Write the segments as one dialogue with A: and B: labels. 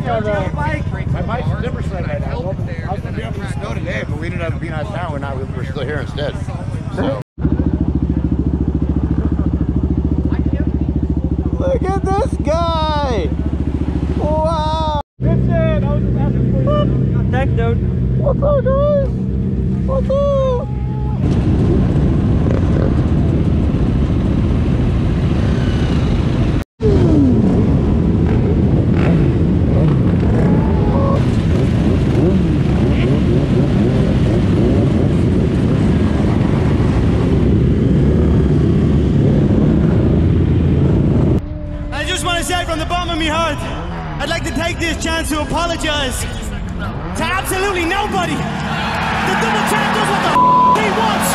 A: My bike's in Zimmerside right now. I was going to be up in the snow today, but we ended up being out of town. We're still here instead. So.
B: Look at this guy! Wow!
C: Good shit! I was just asking for you. Thanks, dude.
B: What's up, guys? What's up?
C: From the bottom of my heart, I'd like to take this chance to apologize to absolutely nobody. The double champ does what the he wants.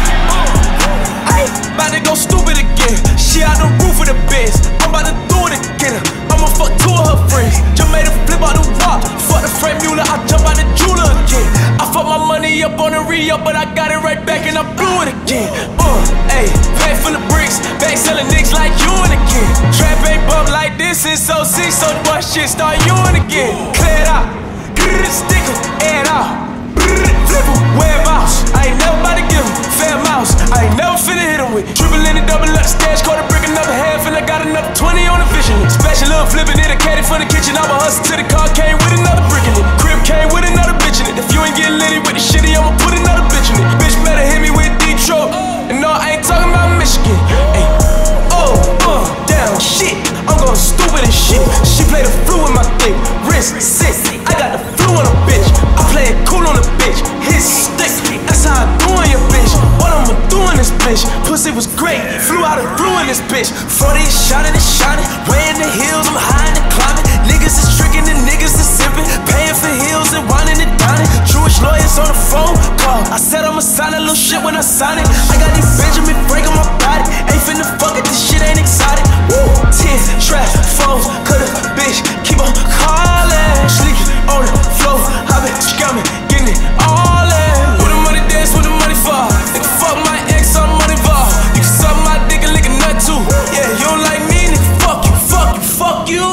D: Ay, about to go stupid again. She out the roof of the biz. I'm about to do it again. I'ma fuck two of her friends. Just made a flip out the rock. Fuck the Frank Mueller, I jump out the jeweler again. I fuck my money up on the re-up, but I got it right back and I blew it again. Ayy, bag full of bricks, back selling nicks like you and again. Trap ain't bump like this since 06, so the boy shit start you and again. Clear it out, stick it, air it out. Flip him, wear a mouse. I ain't never about to give him fair mouse. I ain't never finna hit him with triple in the double up stash, caught a brick another half, and I got another 20 on the vision. Special little flipping it, a caddy for the kitchen. I'ma hustle till the car came with another brick in it. Crib came with another bitch in it. If you ain't getting litty with the shitty, I'ma put another bitch in it. Bitch better hit me with Detroit. And no, I ain't talking about Michigan. Ay. Down, shit. I'm going stupid as shit. She played the flu with my thing. Wrist sick. I got the flu on a bitch. I play it cool on a bitch. Hit stick. That's how I do on your bitch. What I'ma do in this bitch? Pussy was great. Flew out of flew in this bitch. 40 is shining and shining. Way in the hills, I'm high and climbing. Niggas is tricking and niggas is sipping. Paying for hills and whining and dining. Jewish lawyers on the phone call. I said I'ma sign a little shit when I sign it. I got these Benjamin Frank on my body. Ain't finna fuck it, this shit ain't exotic. Woo! 10 trap phones, cut a bitch, keep on calling. Sleeping on the floor, I been scamming, getting it all in. With the money dance, with the money fall. Nigga fuck my ex, I'm money ball. You can suck my dick and lick a nut too. Yeah, you don't like me, nigga, fuck you, fuck you, fuck you.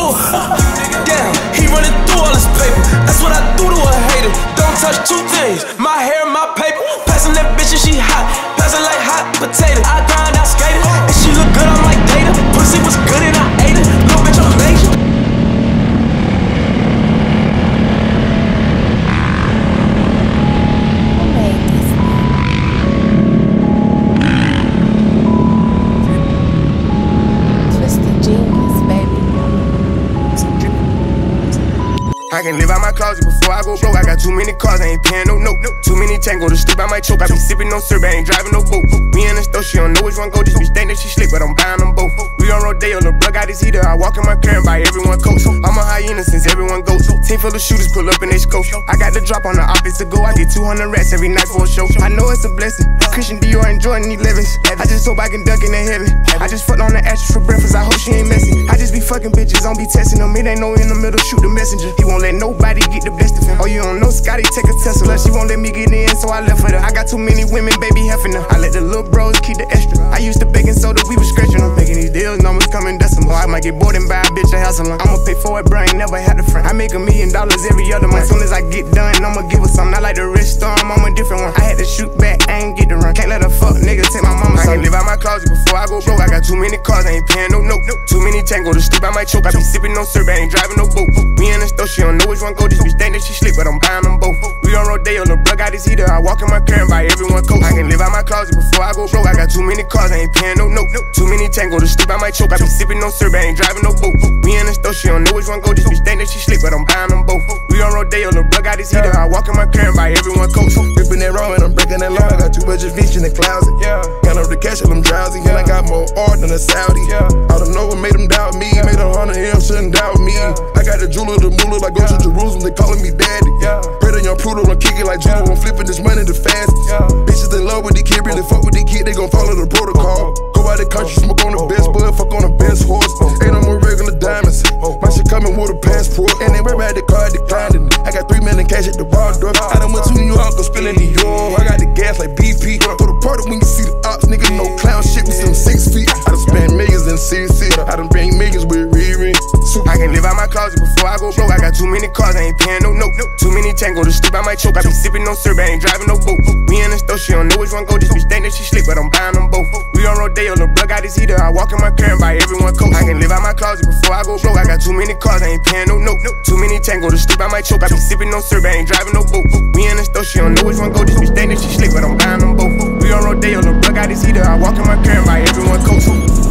D: Damn, he running through all his paper. That's what I do to a hater. Don't touch two things, my hair and my paper. Passing that bitch and she hot, passing like hot potato. I grind, I skate it, and she look good, I'm like data. Pussy was good and I ate it. Little bitch, I'm major.
E: I can live out my closet before I go broke. I got too many cars, I ain't paying no note. Too many tango to sleep, I might choke. I be sipping no syrup, I ain't driving no boat. Me and the stove, she don't know which one go. This bitch think that she slick, but I'm buying them both. We on Rodeo, the plug got his heater. I walk in my car and buy everyone coats. I'm a hyena since everyone goes. Team full of shooters pull up in they scope. I got the drop on the office to go. I get 200 rats every night for a show. I know it's a blessing. Christian Dior and Jordan 11s. I just hope I can duck in the heaven. I just fucked on the ashes for breakfast. I hope she ain't messy. I just be fucking bitches, don't be testing them. It ain't no in the middle, shoot the messenger. He won't let nobody get the best of him. Oh, you don't know Scotty, take a Tesla. She won't let me get in, so I left with her. I got too many women, baby, heffing her. I let the little bros keep the extra. I used to baking soda, we was scratching them. Making these deals, numbers coming decimal. I might get bored and buy a bitch a house alone. I'ma pay for it, bro, I ain't never had a friend. I make $1 million every other month. Soon as I get done, I'ma give her something. I like the rest storm, I'm a different one. I had to shoot back, I ain't get to run. Can't let a fuck nigga take my mama. I can live out my closet before I go broke. I got too many cars, I ain't paying no note. Too many tango to sleep, I might choke. I be sipping no syrup, I ain't driving no boat. Me and the stove, she don't know which one go. This bitch think that she slick, but I'm buying them both. We on Rodeo, the plug got his heater. I walk in my car and buy everyone coats. I can live out my closet before I go broke. I got too many cars, I ain't paying no note. Too many tango to sleep, I might choke. I be sipping no syrup, I ain't driving no boat. Me and the stove, she don't know which one go. This bitch think that she slick, but I'm buying them both. We on Rodeo, the plug got his heater. I walk in my car and buy everyone coats.
F: Ripping that raw and I'm breaking that law. I got too much fish in the closet. Got up the cash and I'm drowsy. And I got more art than a Saudi. I don't know what made them doubt me. Made 100 M, shouldn't doubt me. I got the jeweler, the moolah, like go to Jerusalem, they calling me daddy. Pray to young Pluto, I'm kicking like judo. I'm flipping this money the fastest. Bitches in love with the kid, really fuck with the kid, they gon' follow the protocol. Go out the country, smoke on the best bud, fuck on the best horse. Ain't no more regular diamonds. My shit coming with a passport. And then everybody the card declined it. I got 3 million cash at the bar door. I done went to New York, go spilling New York. I got the gas like BP. Throw the party when you see the ops, nigga, no clown shit, we see them 6 feet. I done spent millions in CC. I done bring millions with Riri. I
E: can live out my closet before I go broke. I got too many cars, I ain't paying no note. Too many tango to sleep, I might choke. I be sipping no syrup, I ain't driving no boat. We in the store, she don't know which one go. This bitch think that she slick, but I'm buying them both. We on Rodeo, the plug got his heater. I walk in my car and buy everyone coat. I can live out my closet before I go broke. I got too many cars, I ain't paying no note. Too many tango to sleep, I might choke. I be sipping no syrup, I ain't driving no boat. We in the store, she don't know which one go. This bitch think that she slick, but I'm buying them both. We on Rodeo, the plug got his heater. I walk in my car and buy everyone coat.